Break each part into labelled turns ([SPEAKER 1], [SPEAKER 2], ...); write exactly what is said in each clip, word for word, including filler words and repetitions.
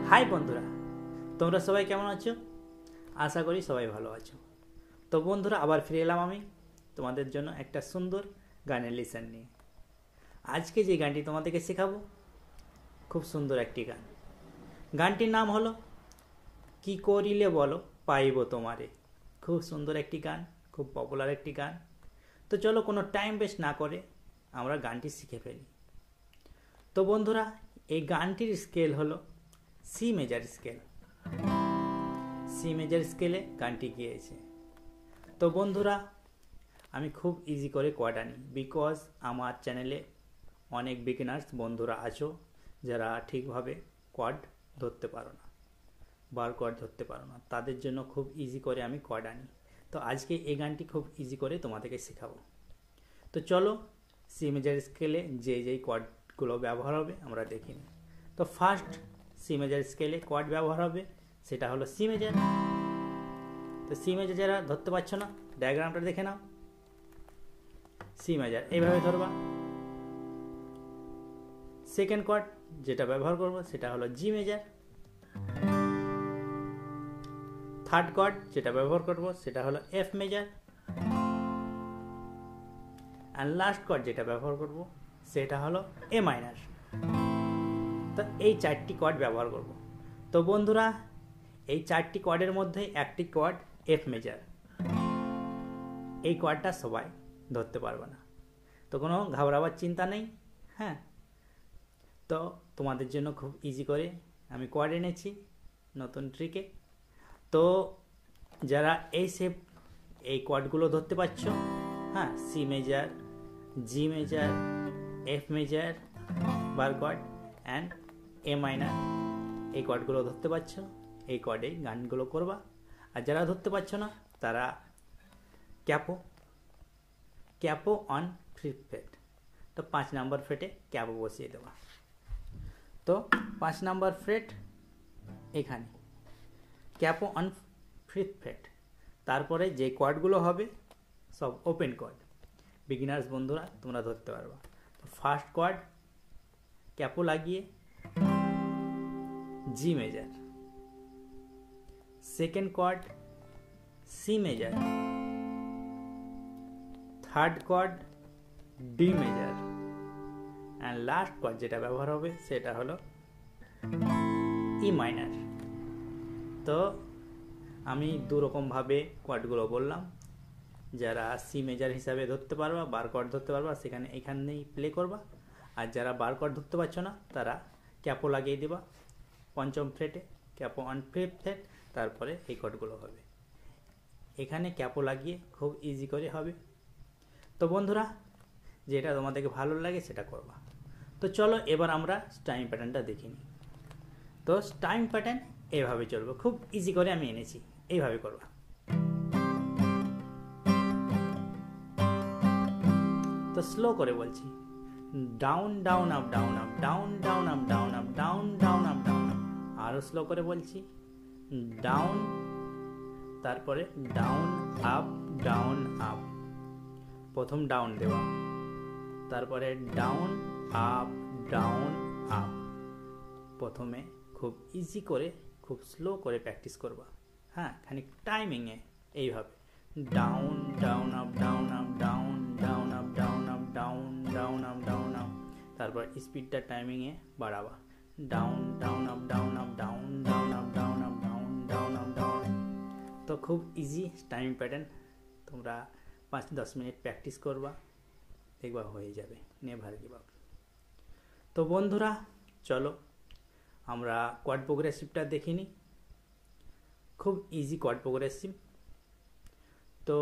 [SPEAKER 1] High বন্ধুরা, তোমরা সবাই কেমন আছো? আশা করি সবাই ভালো আছো। তো বন্ধুরা, আবার ফিরে এলাম আমি তোমাদের জন্য একটা সুন্দর গানের লিসন নিয়ে। আজকে যে গানটি তোমাদেরকে শেখাবো খুব সুন্দর একটি গান। গানটির নাম হলো কি করিলে বলো পাইব তোমারে। খুব সুন্দর একটি গান, খুব পপুলার একটি গান। তো চলো কোনো টাইম ওয়েস্ট না করে আমরা গানটি শিখে ফেলি। তো বন্ধুরা, এই গানটির স্কেল হলো C major scale. C major স্কেলে গানটি গিয়েছে। তো বন্ধুরা, আমি খুব ইজি করে কোয়ার্ড আনি, বিকজ আমার চ্যানেলে অনেক বিগিনার্স বন্ধুরা আছো যারা ঠিকভাবে কোয়ার্ড ধরতে পারো না, বার কোয়ার্ড ধরতে পারো না, তাদের জন্য খুব ইজি করে আমি কোয়ার্ড আনি। তো আজকে এই গানটি খুব ইজি করে তোমাদেরকে শেখাবো। তো চলো সি মেজার স্কেলে যে যেই কোয়ার্ডগুলো ব্যবহার হবে আমরা দেখি নিই। তো ফার্স্ট সি মেজার স্কেলে কোয়ার্ড ব্যবহার হবে, সেটা হলো সি মেজার। তো সি মেজার যারা ধরতে পারছো না, ডায়াগ্রামটা দেখে নাও। সি মেজার এইভাবে ধরবা। সেকেন্ড কোয়ার্ড যেটা ব্যবহার করব সেটা হলো জি মেজার। থার্ড কোয়ার্ড যেটা ব্যবহার করব সেটা হলো এফ মেজার। আর লাস্ট কোয়ার্ড যেটা ব্যবহার করব সেটা হলো এ মাইনার। তো এই চারটি কোয়ার্ড ব্যবহার করব। তো বন্ধুরা, এই চারটি কোয়ার্ডের মধ্যে একটি কোয়ার্ড এফ মেজার। এই কোয়ার্ডটা সবাই ধরতে পারবে না, তো কোনো ঘাবড়াবার চিন্তা নেই। হ্যাঁ, তো তোমাদের জন্য খুব ইজি করে আমি কোয়ার্ড এনেছি নতুন ট্রিকে। তো যারা এই সেপ এই কোয়ার্ডগুলো ধরতে পারছো, হ্যাঁ, C major, G major, F major, bar chord and A minor, এই কোয়ার্ডগুলো ধরতে পারছো, এই কোয়ার্ডেই গানগুলো করবা। আর যারা ধরতে পারছো না তারা capo capo on fifth fret. তো পাঁচ নাম্বার ফ্রেটে ক্যাপো বসিয়ে দেওয়া। তো পাঁচ নাম্বার ফ্রেট এখানে ক্যাপো অন ফিফথ ফ্রেট। তারপরে যে কোয়ার্ডগুলো হবে সব ওপেন কোয়ার্ড, বিগিনার্স বন্ধুরা তোমরা ধরতে পারবা। তো ফার্স্ট কোয়ার্ড ক্যাপো লাগিয়ে G major, second chord C major, third chord D major, and last chord যেটা ব্যবহার হবে সেটা হলো ই মাইনার। তো আমি দুরকমভাবে কোয়ার্ডগুলো বললাম। যারা সি মেজার হিসাবে ধরতে পারবা, বার কোয়ার্ড ধরতে পারবা, সেখানে এখানেই প্লে করবা। আর যারা বার কোয়ার্ড ধরতে পারছো না তারা ক্যাপো লাগিয়ে দেবা পঞ্চম ফ্রেটে, ক্যাপো অন ফিফথ ফ্রেট। তারপরে এই কোয়ার্ডগুলো হবে, এখানে ক্যাপো লাগিয়ে খুব ইজি করে হবে। তো বন্ধুরা, যেটা তোমাদেরকে ভালো লাগে সেটা করবা। তো চলো এবার আমরা টাইম প্যাটার্নটা দেখি নিই। তো টাইম প্যাটার্ন এইভাবে চলবে, খুব ইজি করে আমি এনেছি, এইভাবে করবা। তো স্লো করে বলছি, down down up down up down down up down up down down up down up. আরো স্লো করে বলছি, ডাউন, তারপরে ডাউন আপ ডাউন আপ। প্রথম ডাউন দেওয়া, তারপরে ডাউন আপ ডাউন আপ। প্রথমে খুব ইজি করে খুব স্লো করে প্র্যাকটিস করবা। হ্যাঁ, খানিক টাইমিংয়ে এইভাবে down down up down up down down up down up down down up down up. তারপর স্পিডটা টাইমিংয়ে বাড়াবা, down down up down up down down up down up down down up down. তো খুব ইজি টাইম প্যাটার্ন, তোমরা পাঁচ দশ minute practice করবা, দেখবা হয়ে যাবে, নেভার গিভ আপ। তো বন্ধুরা চলো আমরা কোয়ার্ড প্রোগ্রেসিভটা দেখিনি, খুব ইজি কোয়ার্ড প্রোগ্রেসিভ। তো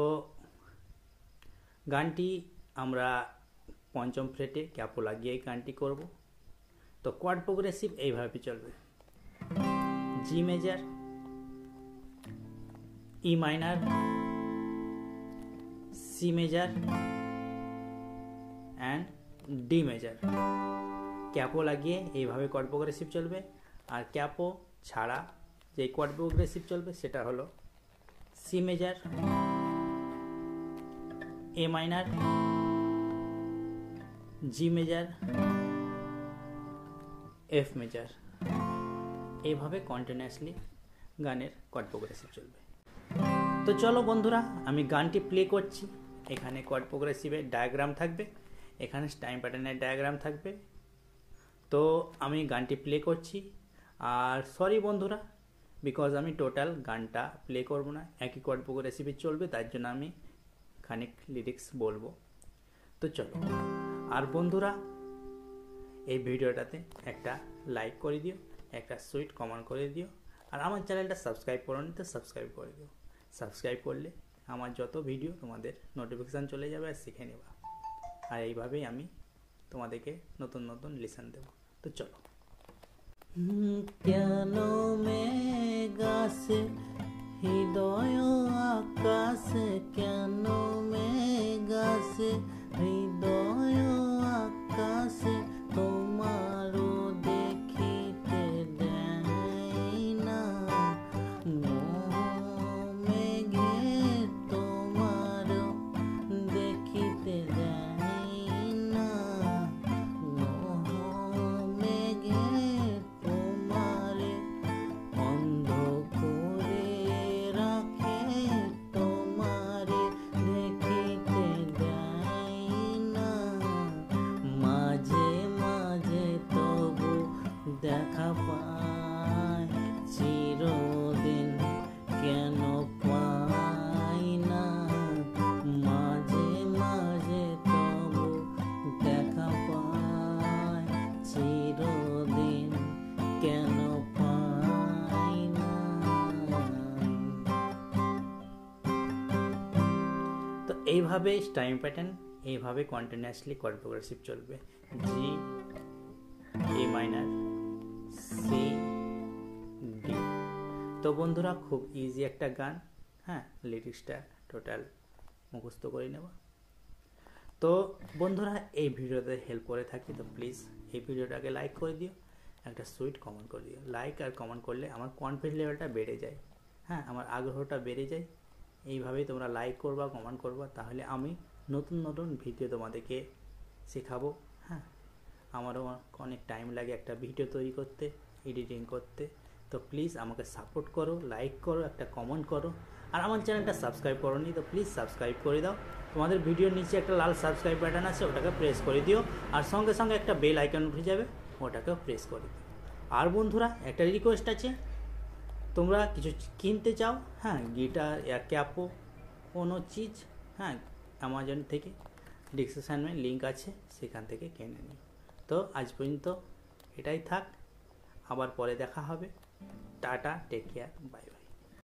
[SPEAKER 1] গানটি আমরা পঞ্চম ফ্রেটে ক্যাপো লাগিয়ে গানটি করব। তো কোয়ার্ড প্রোগ্রেসিভ এইভাবে চলবে, G major, E minor, C major and D major. Capo লাগিয়ে এইভাবে কোয়ার্ড প্রোগ্রেসিভ চলবে। আর ক্যাপো ছাড়া যে কোয়ার্ড প্রোগ্রেসিভ চলবে সেটা হলো C major, A minor, G major, F major. এইভাবে কন্টিনিউয়াসলি গানের কর্ড প্রোগ্রেসিভ চলবে। তো চলো বন্ধুরা, আমি গানটি প্লে করছি। এখানে কর্ড প্রোগ্রেসিভের ডায়াগ্রাম থাকবে, এখানে টাইম প্যাটার্নের ডায়াগ্রাম থাকবে। তো আমি গানটি প্লে করছি। আর সরি বন্ধুরা, বিকজ আমি টোটাল গানটা প্লে করব না, একই কর্ড প্রোগ্রেসিভে চলবে, তার জন্য আমি খানিক লিরিক্স বলবো। তো চলো। আর বন্ধুরা, এই ভিডিওটাতে একটা লাইক করে দিও, একটা সুইট কমেন্ট করে দিও, আর আমার চ্যানেলটা সাবস্ক্রাইব করো নি তো সাবস্ক্রাইব করে দিও। সাবস্ক্রাইব করলে আমার যত ভিডিও তোমাদের নোটিফিকেশান চলে যাবে আর শিখে নেবা। আর এইভাবেই আমি তোমাদেরকে নতুন নতুন লিসন দেব। তো চলো। কেন মেঘাসে হৃদয় আকাশে, কেন মেঘাসে হৃদয় আকাশে, তোমারও দেখিতে দেয় না মেঘে, তোমারও দেখিতে দেয় না মেঘে, তোমারে অন্ধ করে রাখে, তোমারে দেখিতে দেয় না মাঝে মাঝে, তবু দেখা পায় চিরদিন কেন পাই না মাঝে মাঝে, তবু দেখা পায় চিরদিন কেন পাই না। তো এইভাবে টাইম প্যাটার্ন, এইভাবে কন্টিনিউয়াসলি কর্ড প্রোগ্রেসিভ চলবে। G, A minor, C, D. তো বন্ধুরা, খুব ইজি একটা গান। হ্যাঁ, লিরিক্সটা টোটাল মুখস্থ করে নেব। তো বন্ধুরা, এই ভিডিওতে হেল্প করে থাকি তো প্লিজ এই ভিডিওটাকে লাইক করে দিও, একটা সুইট কমেন্ট করে দিও। লাইক আর কমেন্ট করলে আমার কনফিডেন্স লেভেলটা বেড়ে যায়, হ্যাঁ, আমার আগ্রহটা বেড়ে যায়। এইভাবেই তোমরা লাইক করবা, কমেন্ট করবা, তাহলে আমি নতুন নতুন ভিডিও তোমাদেরকে শেখাবো। হ্যাঁ, আমারও অনেক টাইম লাগে একটা ভিডিও তৈরি করতে, এডিটিং করতে। তো প্লিজ আমাকে সাপোর্ট করো, লাইক করো, একটা কমেন্ট করো। আর আমার চ্যানেলটা সাবস্ক্রাইব করো নি তো প্লিজ সাবস্ক্রাইব করে দাও। তোমাদের ভিডিওর নিচে একটা লাল সাবস্ক্রাইব বাটন আছে, ওটাকে প্রেস করে দিও। আর সঙ্গে সঙ্গে একটা বেল আইকন উঠে যাবে, ওটাকেও প্রেস করে দিও। আর বন্ধুরা, একটা রিকোয়েস্ট আছে, তোমরা কিছু কিনতে চাও, হ্যাঁ, গিটার या ক্যাপো কোনো চিজ, হ্যাঁ, অ্যামাজন থেকে ডিসক্রিপশানে লিঙ্ক আছে, সেখান থেকে কিনে নিও। তো আজ পর্যন্ত এটাই থাক, আবার পরে দেখা হবে। Tata, take care, bye by.